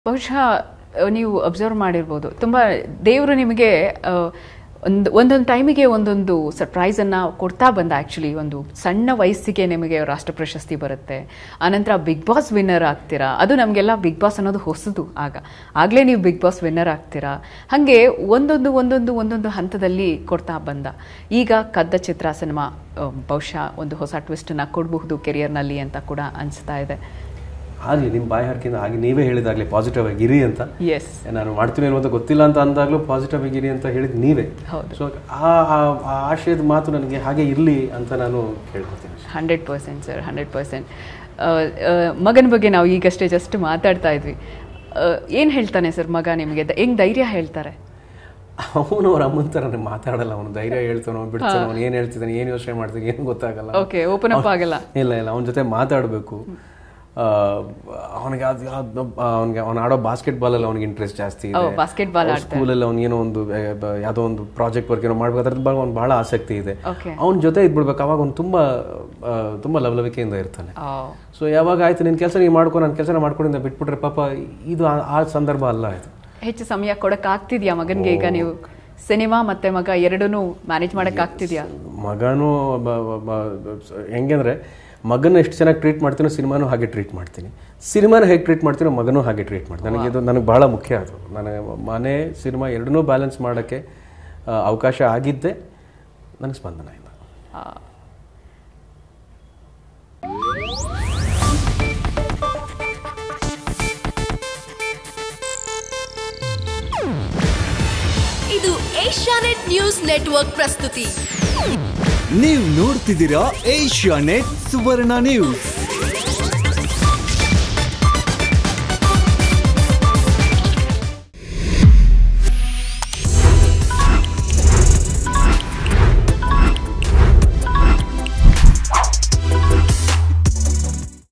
ಬಹುಶಃ ನೀವು ಅಬ್ಸರ್ವ್ ಮಾಡಿರ್ಬೋದು, ತುಂಬ ದೇವರು ನಿಮಗೆ ಒಂದೊಂದು ಟೈಮಿಗೆ ಒಂದೊಂದು ಸರ್ಪ್ರೈಸನ್ನು ಕೊಡ್ತಾ ಬಂದ. ಆ್ಯಕ್ಚುಲಿ ಒಂದು ಸಣ್ಣ ವಯಸ್ಸಿಗೆ ನಿಮಗೆ ರಾಷ್ಟ್ರ ಪ್ರಶಸ್ತಿ ಬರುತ್ತೆ, ಆನಂತರ ಬಿಗ್ ಬಾಸ್ ವಿನ್ನರ್ ಆಗ್ತೀರಾ. ಅದು ನಮಗೆಲ್ಲ ಬಿಗ್ ಬಾಸ್ ಅನ್ನೋದು ಹೊಸದು, ಆಗಲೇ ನೀವು ಬಿಗ್ ಬಾಸ್ ವಿನ್ನರ್ ಆಗ್ತೀರಾ. ಹಾಗೆ ಒಂದೊಂದು ಹಂತದಲ್ಲಿ ಕೊಡ್ತಾ ಬಂದ. ಈಗ ಕದ್ದ ಚಿತ್ರ ಸಿನಿಮಾ ಬಹುಶಃ ಒಂದು ಹೊಸ ಟ್ವಿಸ್ಟನ್ನು ಕೊಡಬಹುದು ಕೆರಿಯರ್ನಲ್ಲಿ ಅಂತ ಕೂಡ ಅನಿಸ್ತಾ ಇದೆ. ಆಗಲಿ ನಿಮ್ಮ ಬಾಯಿ ಹಾಕಿಂದ ಹಾಗೆ ನೀವೇ ಹೇಳಿದಾಗಲೇ ಪಾಸಿಟಿವ್ ಆಗಿರಿ ಅಂತ. ಎಸ್, ನಾನು ಮಾಡ್ತೀನಿ ಅನ್ನೋದು ಗೊತ್ತಿಲ್ಲ ಅಂತ ಅಂದಾಗಲೂ ಪಾಸಿಟಿವ್ ಆಗಿರಿ ಅಂತ ಹೇಳಿದ್ ನೀವೇ. ಸೊ ಆ ಆಶಯದ ಮಾತು ನನಗೆ ಹಾಗೆ ಇರಲಿ ಅಂತ ನಾನು ಕೇಳ್ಕೊತೀನಿ. 100% ಸರ್, 100%. ಮಗನ ಬಗ್ಗೆ ನಾವು ಈಗಷ್ಟೇ ಜಸ್ಟ್ ಮಾತಾಡ್ತಾ ಇದ್ವಿ. ಏನು ಹೇಳ್ತಾನೆ ಸರ್ ಮಗ ನಿಮಗೆ? ಹೆಂಗೆ ಧೈರ್ಯ ಹೇಳ್ತಾರೆ? ಅವನು ಅವ್ರ ಅಮ್ಮನ ಥರ ಮಾತಾಡಲ್ಲ. ಅವನು ಧೈರ್ಯ ಹೇಳ್ತಾನೋ ಬಿಡ್ತಾನೋ, ಅವ್ನು ಏನು ಹೇಳ್ತಿದ್ದಾನೆ, ಏನು ಯೋಚನೆ ಮಾಡ್ತಾನೆ ಏನು ಗೊತ್ತಾಗಲ್ಲ. ಓಕೆ, ಓಪನ್ ಅಪ್ ಆಗಲ್ಲ. ಇಲ್ಲ ಅವನ ಜೊತೆ ಮಾತಾಡಬೇಕು. ಅವ್ನು ಆಡೋ ಬಾಸ್ಕೆಟ್ಬಾಲಲ್ಲಿ ಅವ್ನಿಗೆ ಇಂಟ್ರೆಸ್ಟ್ ಜಾಸ್ತಿ ಇದೆ. ಸ್ಕೂಲಲ್ಲಿ ಅವ್ನಿಗೇನೋ ಒಂದು ಯಾವುದೋ ಒಂದು ಪ್ರಾಜೆಕ್ಟ್ ವರ್ಕ್ ಏನೋ ಮಾಡ್ಬೇಕು, ಅದ್ರ ಬಗ್ಗೆ ಅವ್ನು ಭಾಳ ಆಸಕ್ತಿ ಇದೆ. ಅವ್ನ ಜೊತೆ ಇದ್ಬಿಡ್ಬೇಕು. ಅವಾಗ ಅವ್ನು ತುಂಬ ಲವಲವಿಕೆಯಿಂದ ಇರ್ತಾನೆ. ಸೊ ಯಾವಾಗ ಆಯ್ತು ನಿನ್ನ ಕೆಲಸ ನೀವು ಮಾಡ್ಕೊ, ನನ್ನ ಕೆಲಸ ಮಾಡ್ಕೊಂಡಿದ್ದ ಬಿಟ್ಬಿಟ್ರೆ ಪಾಪ ಇದು ಆ ಸಂದರ್ಭ ಅಲ್ಲ. ಇದು ಹೆಚ್ಚು ಸಮಯ ಕೊಡಕ್ಕಾಗ್ತಿದ್ಯಾ ಮಗನಿಗೆ? ಈಗ ನೀವು ಸಿನಿಮಾ ಮತ್ತೆ ಮಗ ಎರಡನ್ನೂ ಮ್ಯಾನೇಜ್ ಮಾಡೋಕ್ಕಾಗ್ತಿದ್ಯಾ? ಮಗನೂ ಹೆಂಗೆ ಮಗನ ಎಷ್ಟು ಚೆನ್ನಾಗಿ ಟ್ರೀಟ್ ಮಾಡ್ತೀನೋ ಸಿನಿಮಾನೂ ಹಾಗೆ ಟ್ರೀಟ್ ಮಾಡ್ತೀನಿ, ಸಿನಿಮಾನ ಹೇಗೆ ಟ್ರೀಟ್ ಮಾಡ್ತೀನೋ ಮಗನೂ ಹಾಗೆ ಟ್ರೀಟ್ ಮಾಡ್ತೀನಿ. ನನಗೆ ಭಾಳ ಮುಖ್ಯ ಅದು. ನನಗೆ ಮನೆ ಸಿನಿಮಾ ಎರಡನ್ನೂ ಬ್ಯಾಲೆನ್ಸ್ ಮಾಡೋಕ್ಕೆ ಅವಕಾಶ ಆಗಿದ್ದೆ ನನಗೆ ಸ್ಪಂದನ ಇಲ್ಲ. ಇದು ಏಷ್ಯಾನೆಟ್ ನ್ಯೂಸ್ ನೆಟ್ವರ್ಕ್ ಪ್ರಸ್ತುತಿ. ನೀವು ನೋಡ್ತಿದ್ದೀರಾ ಏಷ್ಯಾನೆಟ್ ಸುವರ್ಣ ನ್ಯೂಸ್.